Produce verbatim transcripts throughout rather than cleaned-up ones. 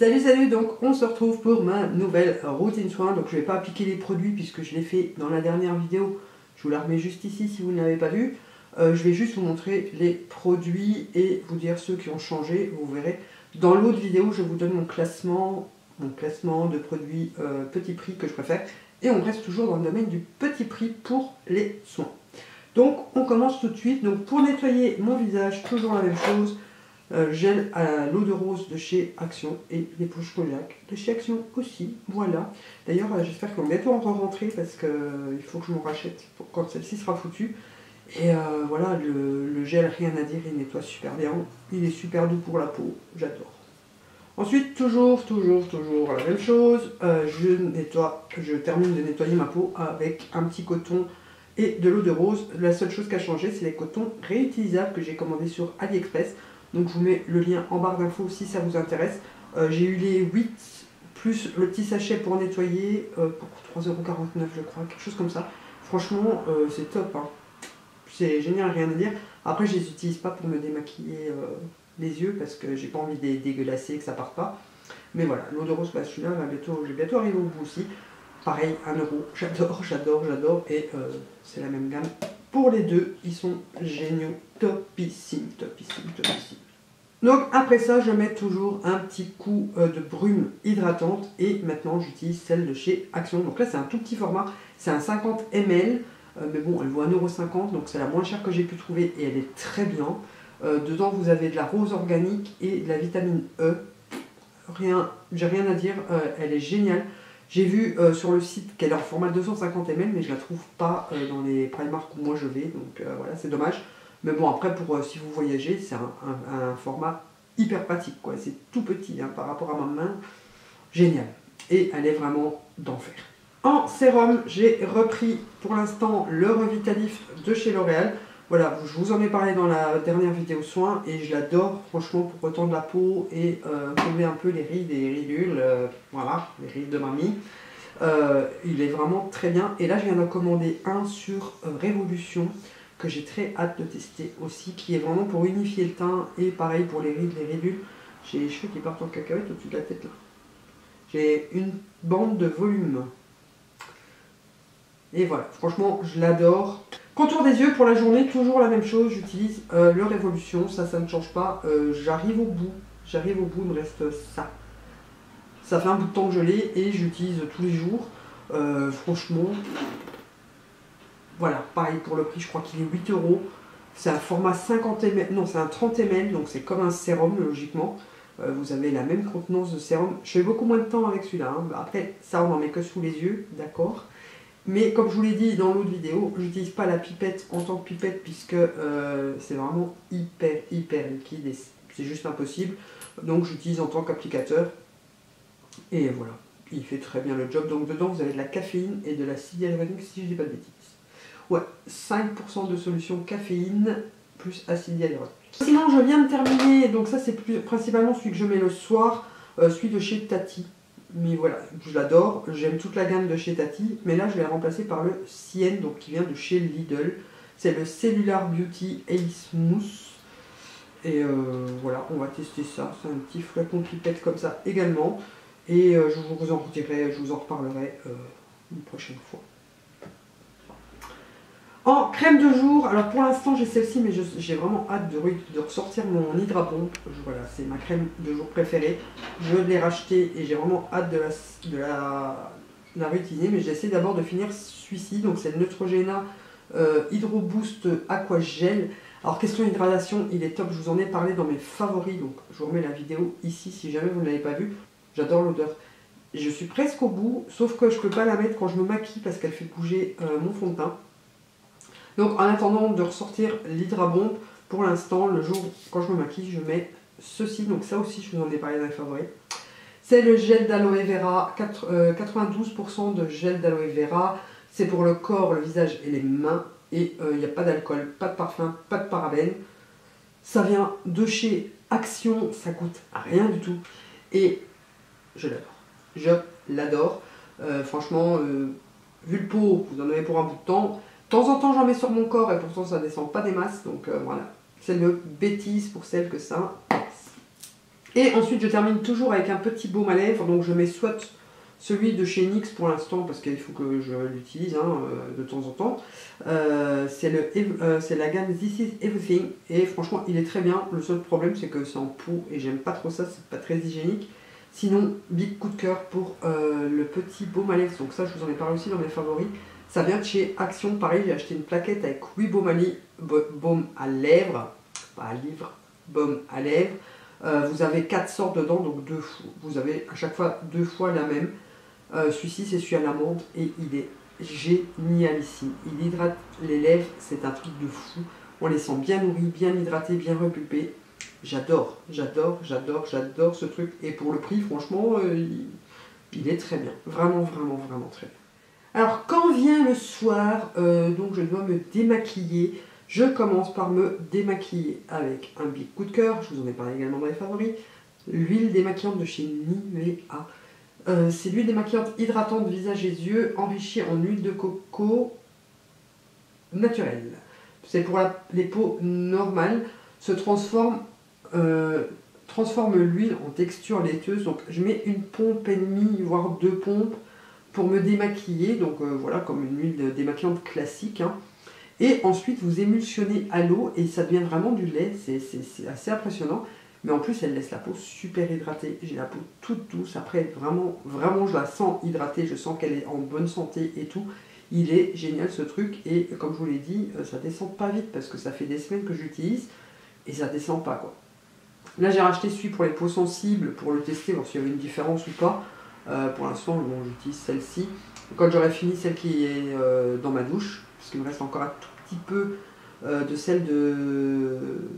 Salut salut, donc on se retrouve pour ma nouvelle routine soin. Donc je vais pas appliquer les produits puisque je l'ai fait dans la dernière vidéo. Je vous la remets juste ici si vous ne l'avez pas vu. Euh, je vais juste vous montrer les produits et vous dire ceux qui ont changé, vous verrez. Dans l'autre vidéo, je vous donne mon classement, mon classement de produits euh, petit prix que je préfère. Et on reste toujours dans le domaine du petit prix pour les soins. Donc on commence tout de suite. Donc pour nettoyer mon visage, toujours la même chose. Euh, gel à l'eau de rose de chez Action et l'éponge Kojak de chez Action aussi, voilà. D'ailleurs euh, j'espère qu'on va bientôt en rentrer parce qu'il euh, faut que je m'en rachète pour quand celle-ci sera foutue. Et euh, voilà, le, le gel, rien à dire, il nettoie super bien, il est super doux pour la peau, j'adore. Ensuite, toujours, toujours, toujours la même chose, euh, je nettoie, je termine de nettoyer ma peau avec un petit coton et de l'eau de rose. La seule chose qui a changé, c'est les cotons réutilisables que j'ai commandés sur AliExpress. Donc je vous mets le lien en barre d'infos si ça vous intéresse. Euh, j'ai eu les huit plus le petit sachet pour nettoyer euh, pour trois euros quarante-neuf je crois, quelque chose comme ça. Franchement euh, c'est top, hein. C'est génial, rien à dire. Après je les utilise pas pour me démaquiller euh, les yeux parce que j'ai pas envie de les dégueulasser et que ça parte pas. Mais voilà, l'eau de rose, bah, celui-là va bientôt, je vais bientôt arriver au bout aussi. Pareil, un euro, j'adore, j'adore, j'adore. Et euh, c'est la même gamme. Pour les deux, ils sont géniaux, topissime, topissime, topissime. Donc après ça, je mets toujours un petit coup euh, de brume hydratante. Et maintenant, j'utilise celle de chez Action. Donc là, c'est un tout petit format, c'est un cinquante millilitres. Euh, mais bon, elle vaut un euro cinquante, donc c'est la moins chère que j'ai pu trouver. Et elle est très bien. Euh, dedans, vous avez de la rose organique et de la vitamine E. Rien, j'ai rien à dire, euh, elle est géniale. J'ai vu euh, sur le site qu'elle est en format deux cent cinquante millilitres, mais je la trouve pas euh, dans les Primark où moi je vais, donc euh, voilà, c'est dommage. Mais bon, après, pour euh, si vous voyagez, c'est un, un, un format hyper pratique, quoi. C'est tout petit hein, par rapport à ma main, génial. Et elle est vraiment d'enfer. En sérum, j'ai repris pour l'instant le Revitalif de chez L'Oréal. Voilà, je vous en ai parlé dans la dernière vidéo soin et je l'adore franchement pour retendre la peau et euh, combler un peu les rides et les ridules, euh, voilà, les rides de mamie. Euh, il est vraiment très bien et là je viens d'en commander un sur euh, Révolution que j'ai très hâte de tester aussi, qui est vraiment pour unifier le teint et pareil pour les rides, les ridules. J'ai les cheveux qui partent en cacahuète au-dessus de la tête là. J'ai une bande de volume. Et voilà, franchement je l'adore. Contour des yeux pour la journée, toujours la même chose, j'utilise euh, le Révolution, ça, ça ne change pas. Euh, j'arrive au bout, j'arrive au bout, il me reste ça. Ça fait un bout de temps que je l'ai et j'utilise tous les jours. Euh, franchement, voilà, pareil pour le prix, je crois qu'il est huit euros. C'est un format cinquante millilitres, non c'est un trente millilitres, donc c'est comme un sérum logiquement. Euh, vous avez la même contenance de sérum. Je fais beaucoup moins de temps avec celui-là, hein. Après ça on n'en met que sous les yeux, d'accord. Mais comme je vous l'ai dit dans l'autre vidéo, je n'utilise pas la pipette en tant que pipette puisque euh, c'est vraiment hyper hyper liquide et c'est juste impossible. Donc j'utilise en tant qu'applicateur. Et voilà, il fait très bien le job. Donc dedans vous avez de la caféine et de l'acide hyaluronique si je ne dis pas de bêtises. Ouais, cinq pour cent de solution caféine plus acide hyaluronique. Sinon je viens de terminer, donc ça c'est principalement celui que je mets le soir, euh, celui de chez Tati. Mais voilà, je l'adore, j'aime toute la gamme de chez Tati, mais là je l'ai remplacé par le Sienne, donc qui vient de chez Lidl. C'est le Cellular Beauty Ace Mousse. Et euh, voilà, on va tester ça, c'est un petit flacon pipette comme ça également. Et euh, je vous en redirai, je vous en reparlerai euh, une prochaine fois. En crème de jour, alors pour l'instant j'ai celle-ci, mais j'ai vraiment hâte de, de ressortir mon Hydra Pompe. Voilà, c'est ma crème de jour préférée. Je l'ai rachetée et j'ai vraiment hâte de la, de la, de la réutiliser. Mais j'essaie d'abord de finir celui-ci. Donc c'est le Neutrogena euh, Hydro Boost Aqua Gel. Alors question hydratation, il est top. Je vous en ai parlé dans mes favoris. Donc je vous remets la vidéo ici si jamais vous ne l'avez pas vue. J'adore l'odeur. Je suis presque au bout, sauf que je ne peux pas la mettre quand je me maquille parce qu'elle fait bouger euh, mon fond de teint. Donc en attendant de ressortir l'Hydra Bomb, pour l'instant, le jour quand je me maquille, je mets ceci. Donc ça aussi, je vous en ai parlé dans les favoris. C'est le gel d'aloe vera, quatre-vingt-douze pour cent de gel d'aloe vera. C'est pour le corps, le visage et les mains. Et il euh, n'y a pas d'alcool, pas de parfum, pas de parabènes. Ça vient de chez Action, ça coûte rien du tout. Et je l'adore. Je l'adore. Euh, franchement, euh, vu le pot, vous en avez pour un bout de temps. De temps en temps j'en mets sur mon corps et pourtant ça descend pas des masses, donc euh, voilà. C'est le bêtise pour celle que ça passe. Et ensuite je termine toujours avec un petit baume à lèvres, donc je mets soit celui de chez N Y X pour l'instant parce qu'il faut que je l'utilise hein, de temps en temps. Euh, c'est euh, la gamme This Is Everything et franchement il est très bien. Le seul problème c'est que c'est en pot et j'aime pas trop ça, c'est pas très hygiénique. Sinon, big coup de cœur pour euh, le petit baume à lèvres, donc ça je vous en ai parlé aussi dans mes favoris. Ça vient de chez Action, pareil j'ai acheté une plaquette avec huit baumes à, baume à lèvres, pas à livre, baume à lèvres. Euh, vous avez quatre sortes dedans, donc deux, vous avez à chaque fois deux fois la même. Euh, Celui-ci c'est celui à l'amande et il est génialissime. Il hydrate les lèvres, c'est un truc de fou. On les sent bien nourris, bien hydratés, bien repulpés. J'adore, j'adore, j'adore, j'adore ce truc. Et pour le prix, franchement, euh, il, il est très bien. Vraiment, vraiment, vraiment très bien. Alors, quand vient le soir, euh, donc je dois me démaquiller. Je commence par me démaquiller avec un big coup de cœur. Je vous en ai parlé également dans les favoris. L'huile démaquillante de chez Nivea. Euh, c'est l'huile démaquillante hydratante visage et yeux, enrichie en huile de coco naturelle. C'est pour la, les peaux normales, se transforme, euh, transforme l'huile en texture laiteuse. Donc je mets une pompe et demie, voire deux pompes pour me démaquiller. Donc euh, voilà, comme une huile démaquillante classique. Hein. Et ensuite vous émulsionnez à l'eau et ça devient vraiment du lait. C'est assez impressionnant. Mais en plus, elle laisse la peau super hydratée. J'ai la peau toute douce. Après, vraiment, vraiment, je la sens hydratée. Je sens qu'elle est en bonne santé et tout. Il est génial ce truc. Et comme je vous l'ai dit, ça descend pas vite parce que ça fait des semaines que j'utilise. Et ça descend pas, quoi. Là, j'ai racheté celui pour les peaux sensibles pour le tester, voir s'il y avait une différence ou pas. Euh, pour l'instant, bon, j'utilise celle-ci. Quand j'aurai fini celle qui est euh, dans ma douche, parce qu'il me reste encore un tout petit peu euh, de celle de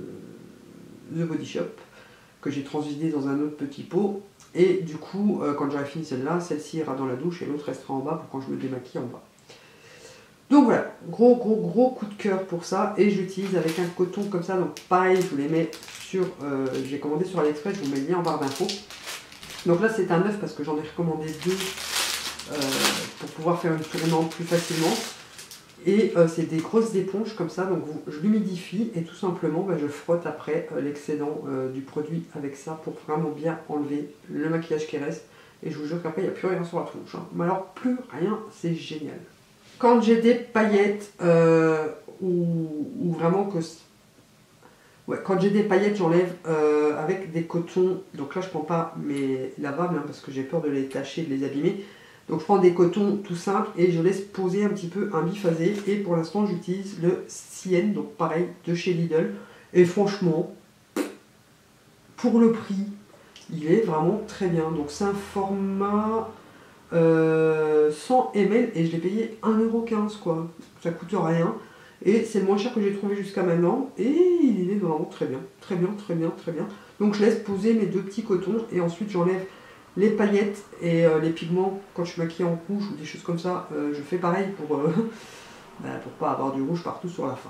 The Body Shop, que j'ai transvidé dans un autre petit pot. Et du coup, euh, quand j'aurai fini celle-là, celle-ci ira dans la douche et l'autre restera en bas pour quand je me démaquille en bas. Donc voilà, gros gros gros coup de cœur pour ça. Et je l'utilise avec un coton comme ça. Donc pareil, je vous les mets sur... Euh, j'ai commandé sur AliExpress, je vous mets le lien en barre d'infos. Donc là c'est un neuf parce que j'en ai recommandé deux euh, pour pouvoir faire une tournante plus facilement. Et euh, c'est des grosses éponges comme ça, donc vous, je l'humidifie et tout simplement bah, je frotte après euh, l'excédent euh, du produit avec ça pour vraiment bien enlever le maquillage qui reste. Et je vous jure qu'après il n'y a plus rien sur la tronche. Hein. Mais alors plus rien, c'est génial. Quand j'ai des paillettes euh, ou, ou vraiment que... Ouais, quand j'ai des paillettes, j'enlève euh, avec des cotons. Donc là je prends pas mes lavables hein, parce que j'ai peur de les tacher, de les abîmer. Donc je prends des cotons tout simples et je laisse poser un petit peu un biphasé. Et pour l'instant j'utilise le Sienne, donc pareil de chez Lidl. Et franchement, pour le prix, il est vraiment très bien. Donc c'est un format euh, cent millilitres et je l'ai payé un euro quinze quoi. Ça coûte rien. Et c'est le moins cher que j'ai trouvé jusqu'à maintenant. Et il est vraiment très bien. Très bien, très bien, très bien. Donc je laisse poser mes deux petits cotons et ensuite j'enlève les paillettes et euh, les pigments. Quand je suis maquillée en rouge ou des choses comme ça, euh, je fais pareil pour euh, bah, pour pas avoir du rouge partout sur la face.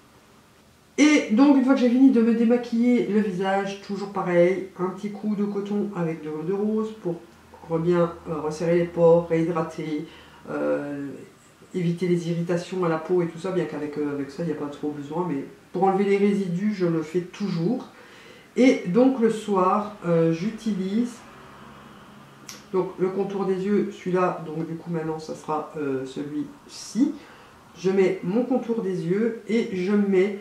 Et donc une fois que j'ai fini de me démaquiller le visage, toujours pareil, un petit coup de coton avec de l'eau de rose pour bien euh, resserrer les pores, réhydrater, euh, éviter les irritations à la peau et tout ça, bien qu'avec euh, avec ça il n'y a pas trop besoin, mais pour enlever les résidus je le fais toujours. Et donc le soir euh, j'utilise donc le contour des yeux, celui-là, donc du coup maintenant ça sera euh, celui-ci. Je mets mon contour des yeux et je mets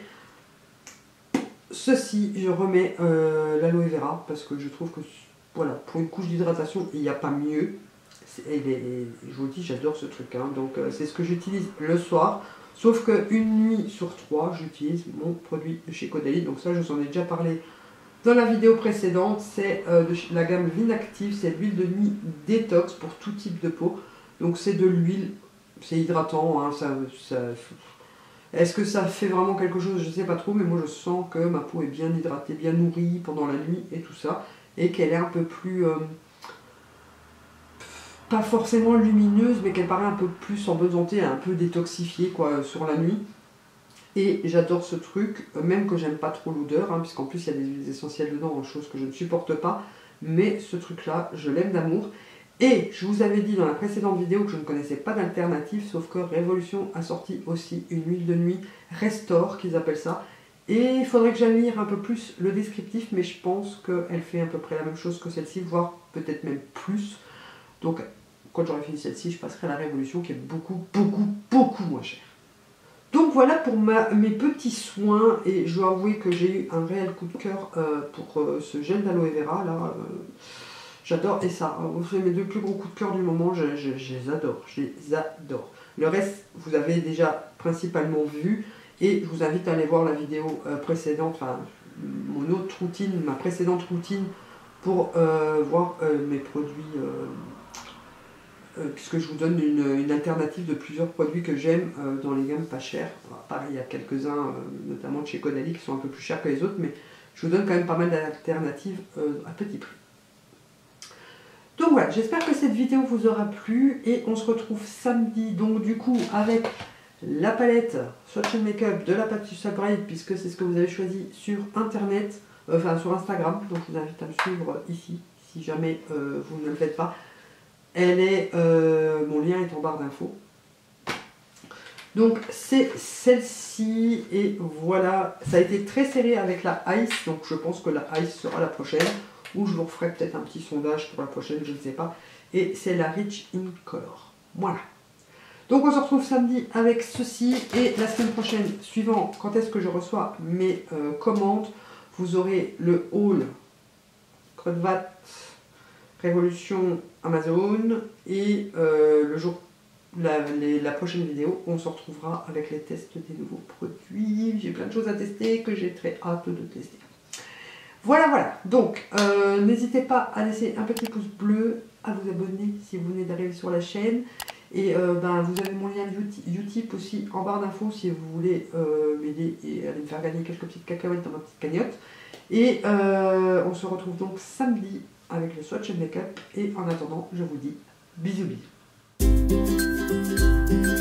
ceci, je remets euh, l'aloe vera parce que je trouve que voilà, pour une couche d'hydratation il n'y a pas mieux. Et, et, et je vous dis, j'adore ce truc, hein. Donc euh, c'est ce que j'utilise le soir, sauf qu'une nuit sur trois j'utilise mon produit de chez Caudalie. Donc ça je vous en ai déjà parlé dans la vidéo précédente, c'est euh, de la gamme Vinactive, c'est l'huile de nuit détox pour tout type de peau. Donc c'est de l'huile, c'est hydratant, hein, ça, ça, est-ce que ça fait vraiment quelque chose? Je ne sais pas trop, mais moi je sens que ma peau est bien hydratée, bien nourrie pendant la nuit et tout ça, et qu'elle est un peu plus, euh, pas forcément lumineuse, mais qu'elle paraît un peu plus en bonne santé, un peu détoxifiée quoi, sur la nuit. Et j'adore ce truc, même que j'aime pas trop l'odeur, hein, puisqu'en plus il y a des huiles essentielles dedans, chose que je ne supporte pas. Mais ce truc-là, je l'aime d'amour. Et je vous avais dit dans la précédente vidéo que je ne connaissais pas d'alternative, sauf que Révolution a sorti aussi une huile de nuit Restore, qu'ils appellent ça. Et il faudrait que j'aille lire un peu plus le descriptif, mais je pense qu'elle fait à peu près la même chose que celle-ci, voire peut-être même plus. Donc quand j'aurai fini celle-ci, je passerai à la Révolution qui est beaucoup, beaucoup, beaucoup moins chère. Donc voilà pour ma, mes petits soins, et je dois avouer que j'ai eu un réel coup de cœur euh, pour euh, ce gel d'aloe vera là. Euh, j'adore, et ça, c'est mes deux plus gros coups de cœur du moment, je, je, je les adore, je les adore. Le reste, vous avez déjà principalement vu, et je vous invite à aller voir la vidéo euh, précédente, enfin mon autre routine, ma précédente routine, pour euh, voir euh, mes produits. Euh, Euh, puisque je vous donne une, une alternative de plusieurs produits que j'aime euh, dans les gammes pas chères. Alors, pareil, il y a quelques-uns, euh, notamment de chez Caudalie, qui sont un peu plus chers que les autres, mais je vous donne quand même pas mal d'alternatives euh, à petit prix. Donc voilà, j'espère que cette vidéo vous aura plu, et on se retrouve samedi, donc du coup, avec la palette Swatch and Makeup de la Patissa Bride, puisque c'est ce que vous avez choisi sur internet, euh, enfin sur Instagram, donc je vous invite à me suivre ici, si jamais euh, vous ne le faites pas. Elle est, euh, mon lien est en barre d'infos. Donc c'est celle-ci, et voilà, ça a été très serré avec la Ice, donc je pense que la Ice sera la prochaine, ou je vous referai peut-être un petit sondage pour la prochaine, je ne sais pas. Et c'est la Rich in Color. Voilà. Donc on se retrouve samedi avec ceci, et la semaine prochaine, suivant quand est-ce que je reçois mes euh, commandes, vous aurez le haul Kruidvat Révolution Amazon, et euh, le jour, la, les, la prochaine vidéo, on se retrouvera avec les tests des nouveaux produits. J'ai plein de choses à tester que j'ai très hâte de tester. Voilà, voilà. Donc, euh, n'hésitez pas à laisser un petit pouce bleu, à vous abonner si vous venez d'arriver sur la chaîne. Et euh, ben, vous avez mon lien Utip aussi en barre d'infos si vous voulez euh, m'aider et aller me faire gagner quelques petites cacahuètes dans ma petite cagnotte. Et euh, on se retrouve donc samedi avec le Swatch and Makeup, et en attendant, je vous dis bisous bisous.